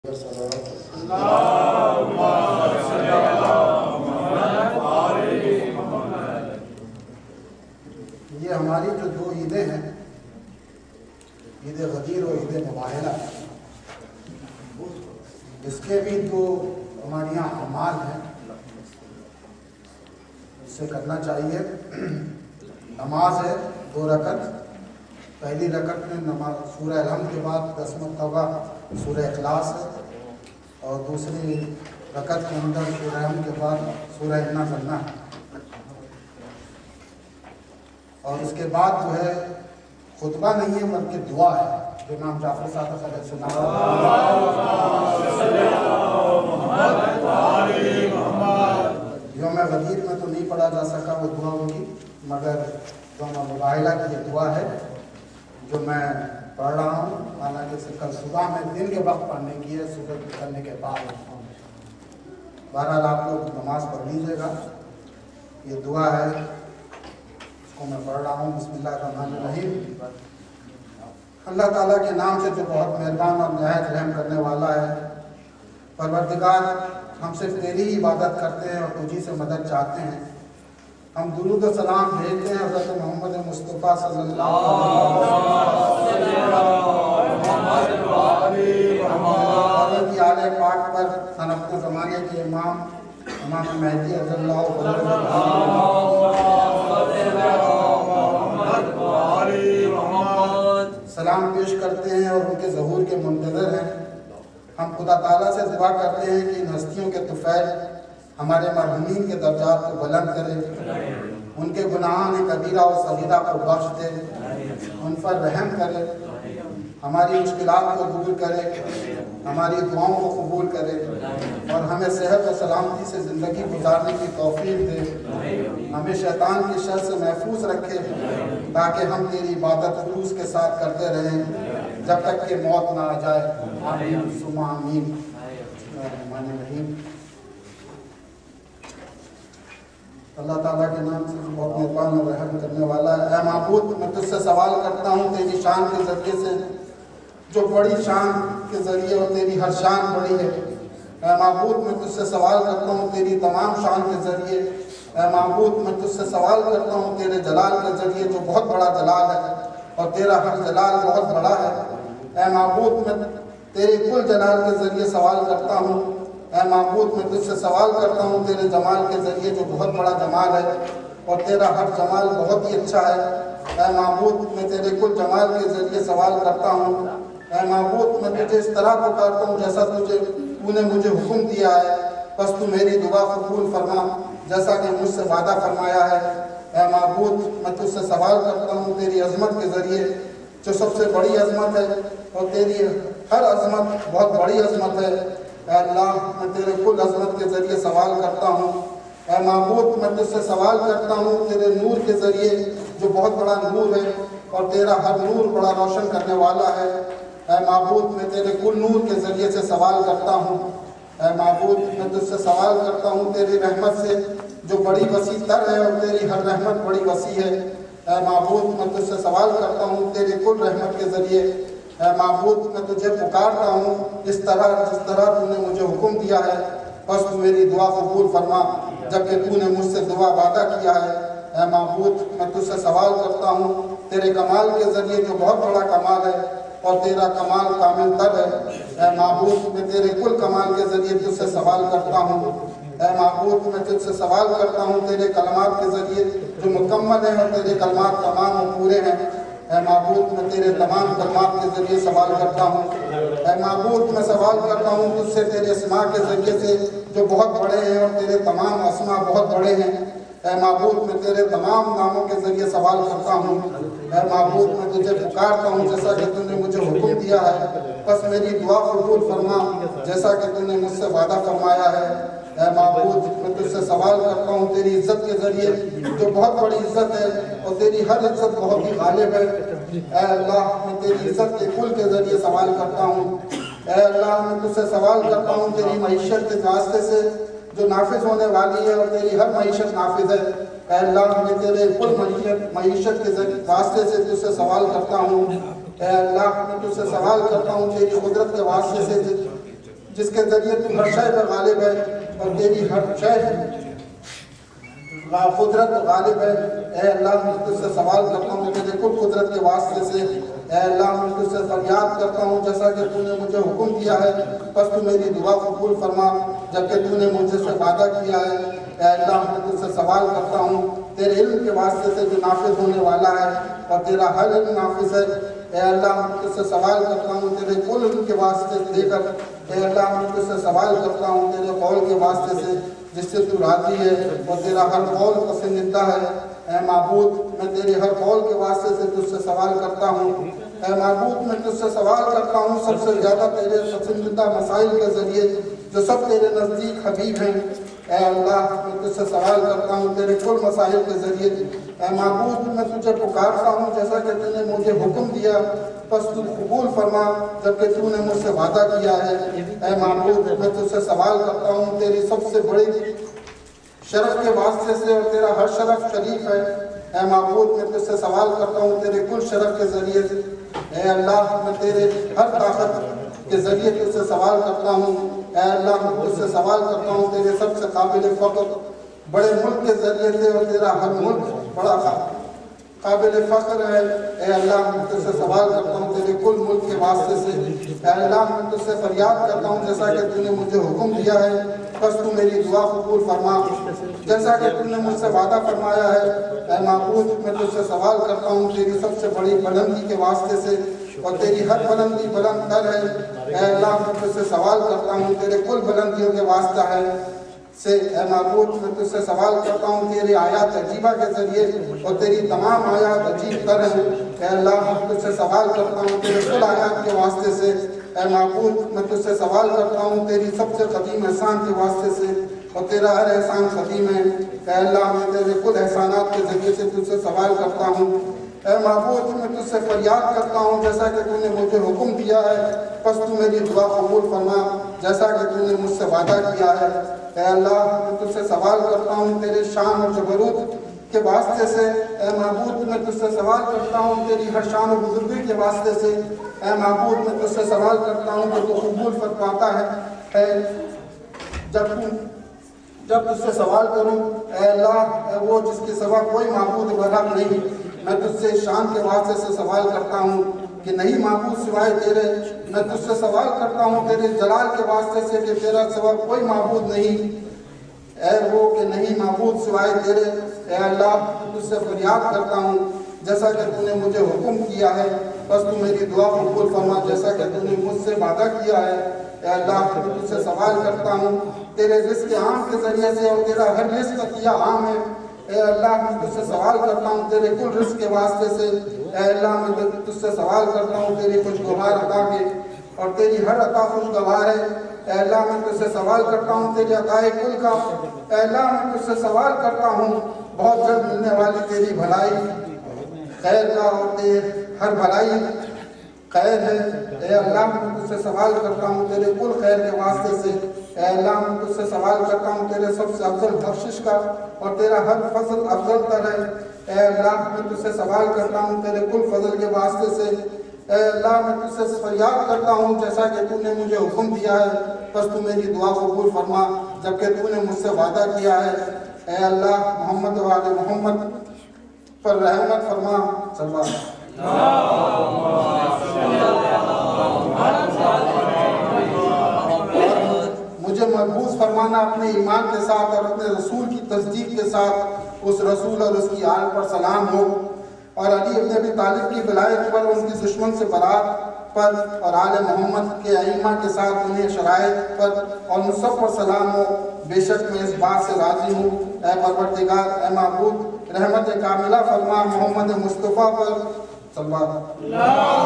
یہ ہماری جو دو عیدیں ہیں، عید غدیر اور عید مباہلہ، اس کے بھی دو ہمارے یہاں اعمال ہیں، اسے کرنا چاہیے۔ نماز ہے 2 رکعت، پہلی رکعت میں نماز سورہ الحمد کے بعد 10 مرتبہ سورہ اخلاص ہے، اور دوسری رکعت کے اندر سورہ الحمد کے بعد سورہ انا کرنا ہے، اور اس کے بعد جو ہے خطبہ نہیں ہے بلکہ دعا ہے جو امام جعفر صادق علیہ السلام یوم غدیر میں تو نہیں پڑھا جا سکا وہ دعا ہوگی، مگر یوم مباہلہ کی یہ دعا ہے جو میں پڑھ رہا ہوں، حالانکہ کل صبح میں دن کے وقت پڑھنے کی ہے، صبح نکلنے کے بعد۔ بہرحال آپ لوگ نماز پڑھ لیجیے گا، یہ دعا ہے اس کو میں پڑھ رہا ہوں۔ بسم اللہ الرحمن الرحیم۔ اللہ تعالیٰ کے نام سے جو بہت مہربان اور نہایت رحم کرنے والا ہے۔ پروردگار، ہم صرف تیری ہی عبادت کرتے ہیں اور تجھی سے مدد چاہتے ہیں۔ ہم درود و سلام بھیجتے ہیں حضرت محمد مصطفیٰ صلی اللہ علیہ وسلم کی آل پاک پر، اپنے زمانے کے امام مہدی رضی اللہ سلام پیش کرتے ہیں اور ان کے ظہور کے منتظر ہیں۔ ہم خدا تعالیٰ سے دعا کرتے ہیں کہ ان ہستیوں کے طفیل ہمارے مرحومین کے درجات کو بلند کرے، ان کے گناہان کبیرہ و صغیرہ کو بخش دے، ان پر رحم کرے، ہماری مشکلات کو دور کرے، ہماری دعاؤں کو قبول کرے، اور ہمیں صحت و سلامتی سے زندگی گزارنے کی توفیق دے، ہمیں شیطان کی شر سے محفوظ رکھے تاکہ ہم تیری عبادت خلوص کے ساتھ کرتے رہیں جب تک کہ موت نہ آ جائے۔ آمین ثم آمین۔ الرحمن الرحیم۔ اللہ تعالیٰ کے نام سے بہت مہربان اور رحم کرنے والا ہے۔ اے معبود، میں تجھ سے سوال کرتا ہوں تیری شان کے ذریعے سے، جو بڑی شان کے ذریعے، اور تیری ہر شان بڑی ہے۔ اے معبود، میں تجھ سے سوال کرتا ہوں تیری تمام شان کے ذریعے۔ اے معبود، میں تجھ سے سوال کرتا ہوں تیرے جلال کے ذریعے، جو بہت بڑا جلال ہے اور تیرا ہر جلال بہت بڑا ہے۔ اے معبود، میں تیرے کل جلال کے ذریعے سوال کرتا ہوں۔ اے معبود، میں تجھ سے سوال کرتا ہوں تیرے جمال کے ذریعے، جو بہت بڑا جمال ہے اور تیرا ہر جمال بہت ہی اچھا ہے۔ اے معبود، میں تیرے کل جمال کے ذریعے سوال کرتا ہوں۔ اے معبود، میں تجھے اس طرح پکارتا ہوں جیسا تو نے مجھے حکم دیا ہے، بس تو میری دعا قبول فرما جیسا کہ مجھ سے وعدہ فرمایا ہے۔ اے معبود، میں تجھ سے سوال کرتا ہوں تیری عظمت کے ذریعے، جو سب سے بڑی عظمت ہے اور تیری ہر عظمت بہت بڑی عظمت ہے۔ اے اللہ، میں تیرے کل عظمت کے ذریعے سوال کرتا ہوں۔ اے معبود، میں تجھ سے سوال کرتا ہوں تیرے نور کے ذریعے، جو بہت بڑا نور ہے اور تیرا ہر نور بڑا روشن کرنے والا ہے۔ اے معبود، میں تیرے کل نور کے ذریعے سے سوال کرتا ہوں۔ اے معبود، میں تجھ سے سوال کرتا ہوں تیری رحمت سے، جو بڑی وسیع تر ہے اور تیری ہر رحمت بڑی وسیع ہے۔ اے معبود، میں تجھ سے سوال کرتا ہوں تیری کل رحمت کے ذریعے۔ اے معبود، میں تجھے پکارتا ہوں جس طرح تو نے مجھے حکم دیا ہے، بس تو میری دعا قبول فرما جبکہ تو نے مجھ سے دعا وعدہ کیا ہے۔ اے معبود، میں تجھ سے سوال کرتا ہوں تیرے کمال کے ذریعے، جو بہت بڑا کمال ہے اور تیرا کمال کامل تر ہے۔ اے معبود، میں تیرے کل کمال کے ذریعے تجھ سے سوال کرتا ہوں۔ اے معبود، میں تجھ سے سوال کرتا ہوں تیرے کلمات کے ذریعے، جو مکمل ہیں اور تیرے کلمات تمام و پورے ہیں۔ اے معبود، میں تیرے تمام کلمات کے ذریعے سوال کرتا ہوں۔ اے معبود، میں سوال کرتا ہوں تجھ سے تیرے اسماء کے ذریعے سے، جو بہت بڑے ہیں اور تیرے تمام اسماء بہت بڑے ہیں۔ اے معبود، میں تیرے تمام ناموں کے ذریعے سوال کرتا ہوں۔ اے معبود، میں تجھے پکارتا ہوں جیسا کہ تو نے مجھے حکم دیا ہے، بس میری دعا قبول فرما جیسا کہ تو نے مجھ سے وعدہ فرمایا ہے۔ اے معبود، میں تجھ سے سوال کرتا ہوں تیری عزت کے ذریعے، جو بہت بڑی عزت ہے اور تیری ہر عزت بہت ہی غالب ہے۔ اے اللہ، میں تیری عزت کے کل کے ذریعے سوال کرتا ہوں۔ اے اللہ، میں تجھ سے سوال کرتا ہوں تیری معیشت کے واسطے سے، جو نافذ ہونے والی ہے اور تیری ہر معیشت نافذ ہے۔ اے اللہ، میں تیرے کل معیشت کے واسطے سے تجھ سے سوال کرتا ہوں۔ اے اللہ، میں تجھ سے سوال کرتا ہوں تیری قدرت کے واسطے سے، جس کے ذریعے تو ہر شے پر غالب ہے اور تیری ہر شے قدرت غالب ہے۔ اے اللہ میں تجھ سے سوال کرتا ہوں تیرے کل قدرت کے واسطے سے، اے اللہ میں تجھ سے فریاد کرتا ہوں جیسا کہ تو نے مجھے حکم کیا ہے بس تو میری دعا قبول فرما جبکہ تو نے مجھے سے وعدہ کیا ہے۔ اے اللہ میں تجھ سے سوال کرتا ہوں تیرے علم کے واسطے سے جو نافذ ہونے والا ہے اور تیرا ہر علم نافذ ہے۔ اے اللہ میں تجھ سے سوال کرتا ہوں تیرے کل علم کے واسطے سے دے کر، اے اللہ میں تجھ سے سوال کرتا ہوں تیرے قول کے واسطے سے جس سے تو راضی ہے اور تیرا ہر قول پسندیدہ ہے۔ اے معبود میں تیرے ہر قول کے واسطے سے تجھ سے سوال کرتا ہوں، اے معبود میں تجھ سے سوال کرتا ہوں سب سے زیادہ تیرے پسندیدہ مسائل کے ذریعے جو سب تیرے نزدیک حبیب ہیں۔ اے اللہ میں تجھ سے سوال کرتا ہوں تیرے کل مسائل کے ذریعے، اے معبود میں تجھے پکارتا ہوں جیسا کہ تو نے مجھے حکم دیا بس تو قبول فرما جبکہ تو نے مجھ سے وعدہ کیا ہے۔ اے معبود میں تجھ سے سوال کرتا ہوں تیری سب سے بڑی شرف کے واسطے سے اور تیرا ہر شرف شریف ہے۔ اے معبود میں تجھ سے سوال کرتا ہوں تیرے کل شرف کے ذریعے سے، اے اللہ میں تیرے ہر طاقت کے ذریعے تجھ سے سوال کرتا ہوں۔ اے اللہ میں تجھ سے سوال کرتا ہوں تیرے سب سے قابل فخر بڑے ملک کے ذریعے سے اور تیرا ہر ملک بڑا قابل فخر ہے۔ اے اللہ میں تجھ سے سوال کرتا ہوں تیرے کل ملک کے واسطے سے، اے اللہ میں تجھ سے فریاد کرتا ہوں جیسا کہ تو نے مجھے حکم دیا ہے بس تو میری دعا قبول فرما جیسا کہ تو نے مجھ سے وعدہ فرمایا ہے۔ اے معبود میں تجھ سے سوال کرتا ہوں تیری سب سے بڑی بلندی کے واسطے سے اور تیری ہر بلندی بلند تر ہے۔ اے اللہ میں تجھ سے سوال کرتا ہوں تیرے کل بلندیوں کے واسطہ ہے سے، اے معبود میں تجھ سے سوال کرتا ہوں تیری آیات عجیبہ کے ذریعے اور تیری تمام آیات عجیب تر ہیں۔ اے اللہ میں تجھ سے سوال کرتا ہوں تیرے کل آیات کے واسطے سے، اے معبود میں تجھ سے سوال کرتا ہوں تیری سب سے قدیم احسان کے واسطے سے اور تیرا ہر احسان قدیم ہے۔ اے اللہ میں تیرے کل احسانات کے ذریعے سے تجھ سے سوال کرتا ہوں، اے معبود میں تجھ سے فریاد کرتا ہوں جیسا کہ تو نے مجھے حکم دیا ہے بس تو میری دعا قبول فرما جیسا کہ تو نے مجھ سے وعدہ کیا ہے۔ اے اللہ میں تجھ سے سوال کرتا ہوں تیرے شان اور جبروت کے واسطے سے، اے معبود میں تجھ سے سوال کرتا ہوں تیری ہر شان و بزرگی کے واسطے سے، اے معبود میں تجھ سے سوال کرتا ہوں کہ تو قبول فرماتا ہے۔ جب تجھ سے سوال کروں اے اللہ اے وہ جس کے سوا کوئی معبود برحق نہیں، میں تجھ سے شان کے واسطے سے سوال کرتا ہوں کہ نہیں معبود سوائے تیرے، میں تجھ سے سوال کرتا ہوں تیرے جلال کے واسطے سے کہ تیرا سوا کوئی معبود نہیں، اے وہ کہ نہیں معبود سوائے تیرے۔ اے اللہ تجھ سے فریاد کرتا ہوں جیسا کہ تو نے مجھے حکم کیا ہے بس تو میری دعا قبول فرما جیسا کہ تو نے مجھ سے وعدہ کیا ہے۔ اے اللہ میں تجھ سے سوال کرتا ہوں تیرے رزق عام کے ذریعے سے اور تیرا ہر رزق عطیہ عام ہے۔ اے اللہ میں تجھ سے سوال کرتا ہوں تیرے کل رزق کے واسطے سے، اے اللہ میں تجھ سے سوال کرتا ہوں تیری خوشگوار عطا کے اور تیری ہر عطا خوشگوار ہے۔ اے اللہ میں تجھ سے سوال کرتا ہوں تیری عطائے کل کا، اے اللہ میں تجھ سے سوال کرتا ہوں بہت جلد ملنے والی تیری بھلائی خیر کا اور تیرے ہر بھلائی خیر ہے۔ اے اللہ میں تجھ سے سوال کرتا ہوں تیرے کل خیر کے واسطے سے، اے اللہ میں تجھ سے سوال کرتا ہوں تیرے سب سے افضل بخشش کا اور تیرا ہر فضل افضل تر ہے۔ اے اللہ میں تجھ سے سوال کرتا ہوں تیرے کل فضل کے واسطے سے، اے اللہ میں تجھ سے فریاد کرتا ہوں جیسا کہ تو نے مجھے حکم دیا ہے بس تو میری دعا قبول فرما جبکہ تو نے مجھ سے وعدہ کیا ہے۔ اے اللہ محمد و آل محمد پر رحمت فرما صلی اللہ علیہ مجھے محفوظ فرمانا اپنے ایمان کے ساتھ اور اپنے رسول کی تصدیق کے ساتھ اس رسول اور اس کی آل پر سلام ہو، اور علی ابن ابی طالب کی ولایت پر، ان کی دشمن سے برات پر اور آل محمد کے ائمہ کے ساتھ انہیں شرائط پر اور ان سب پر سلام ہو۔ بے شک میں اس بات سے راضی ہوں اے پروردگار اے معبود رحمت کاملہ فرما محمد مصطفیٰ پر صلی اللہ علیہ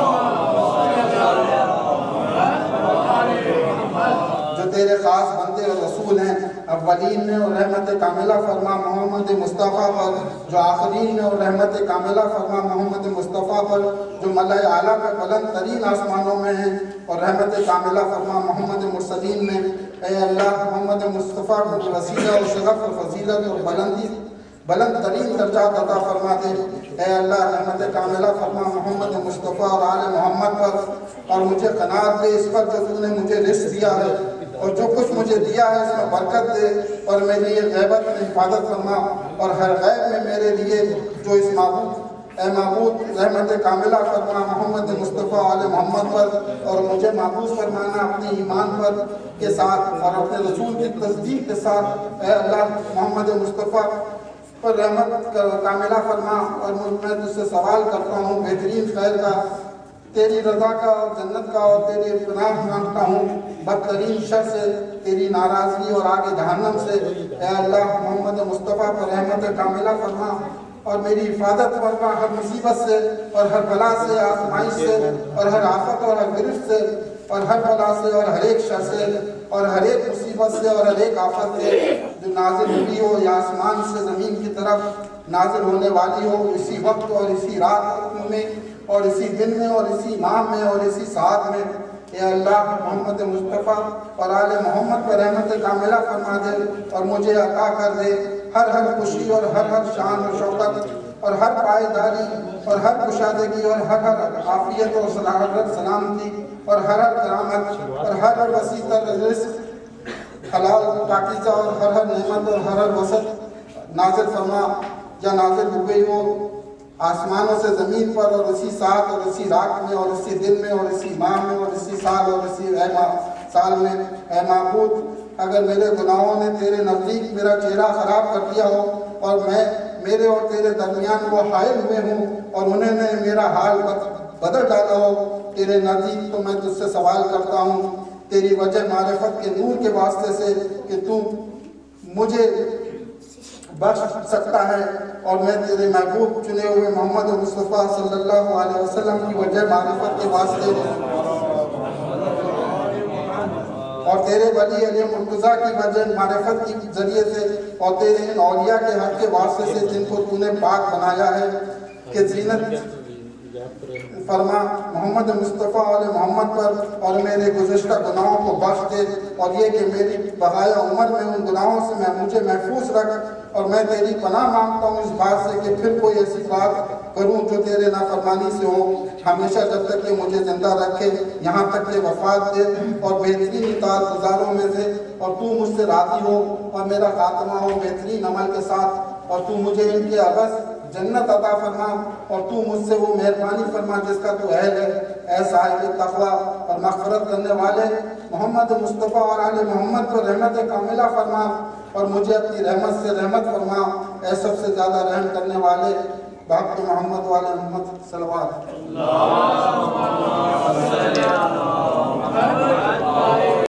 جو تیرے خاص بندے اور رسول ہیں اولین میں، اور رحمت کاملہ فرما محمد مصطفیٰ پر جو آخرین میں، اور رحمت کاملہ فرما محمد مصطفیٰ پر جو ملائے اعلیٰ میں بلند ترین آسمانوں میں ہیں، اور رحمت کاملہ فرما محمد مرسلین میں۔ اے اللہ محمد مصطفیٰ کو وسیلہ اور شرف اور فضیلت اور بلند ترین درجات عطا فرما دے۔ اے اللہ رحمت کاملہ فرما محمد مصطفیٰ اور آل محمد پر، اور مجھے قناعت دے اس پر جو تو نے مجھے رزق دیا ہے اور جو کچھ مجھے دیا ہے اس میں برکت دے، اور میری یہ غیبت میں حفاظت فرما، اور ہر غیب میں میرے لیے جو اس اے معبود رحمت کاملہ فرما محمد مصطفیٰ آل محمد پر، اور مجھے محفوظ فرمانا اپنے ایمان پر کے ساتھ اور اپنے رسول کی تصدیق کے ساتھ۔ اے اللہ محمد مصطفیٰ پر رحمت کاملہ فرما، اور میں تجھ سے سوال کرتا ہوں بہترین خیر کا، تیری رضا کا اور جنت کا، اور تیری پناہ مانگتا ہوں بدترین شر سے، تیری ناراضگی اور آگ جہنم سے۔ اے اللہ محمد مصطفیٰ پر رحمت کاملہ فرما، اور میری حفاظت فرما ہر مصیبت سے اور ہر بلا سے، آزمائش سے اور ہر آفت اور ہر گرفت سے اور ہر بلا سے اور ہر ایک شر سے اور ہر ایک مصیبت سے اور ہر ایک آفت سے جو نازل ہوئی ہو یا آسمان سے زمین کی طرف نازل ہونے والی ہو، اسی وقت اور اسی رات میں اور اسی دن میں اور اسی ماہ میں اور اسی ساعت میں۔ اے اللہ محمد مصطفیٰ اور آل محمد پر رحمت کاملہ فرما دے، اور مجھے عطا کر دے ہر خوشی اور ہر شان اور شوکت اور ہر پائیداری اور ہر کشادگی اور ہر عافیت اور سلامتی اور ہر کرامت اور ہر وسیع تر رزق حلال پاکیزہ اور ہر نعمت اور ہر وسط نازل فرما یا نازل ہوئی ہو آسمانوں سے زمین پر، اور اسی ساتھ اور اسی رات میں اور اسی دن میں اور اسی ماہ میں اور اسی سال اور اسی سال میں۔ اے معبود، اگر میرے گناہوں نے تیرے نزدیک میرا چہرہ خراب کر دیا ہو اور میں میرے اور تیرے درمیان وہ حائل ہوئے ہوں اور انہیں نے میرا حال بدل ڈالا ہو تیرے نزدیک، تو میں تجھ سے سوال کرتا ہوں تیری وجہ معرفت کے نور کے واسطے سے کہ تو مجھے بخش سکتا ہے، اور میں تیرے محبوب چنے ہوئے محمد مصطفیٰ صلی اللہ علیہ وسلم کی وجہ معرفت کے واسطے اور تیرے ولی علی مرتضیٰ کی وجہ معرفت کے ذریعے سے اور تیرے ان اولیاء کے حق کے واسطے سے جن کو تو نے پاک بنایا ہے کہ زینت فرما محمد مصطفیٰ علیہ محمد پر، اور میرے گزشتہ گناہوں کو بخش دے، اور یہ کہ میری بقایا عمر میں ان گناہوں سے مجھے محفوظ رکھ، اور میں تیری پناہ مانگتا ہوں اس بات سے کہ پھر کوئی ایسی بات کروں جو تیرے نافرمانی سے ہو، ہمیشہ جب تک کہ مجھے زندہ رکھے یہاں تک کہ وفات دے، اور بہترین اطاعت گزاروں میں سے اور تو مجھ سے راضی ہو اور میرا خاتمہ ہو بہترین عمل کے ساتھ، اور تو مجھے ان کے عوض جنت عطا فرما، اور تو مجھ سے وہ مہربانی فرما جس کا تو اہل ہے۔ اے صاحب تقویٰ اور مغفرت کرنے والے محمد مصطفیٰ اور آل محمد پر رحمت کاملہ فرما، اور مجھے اپنی رحمت سے رحمت فرما۔ اے سب سے زیادہ رحم کرنے والے بھक्त محمد والے محمد صلوات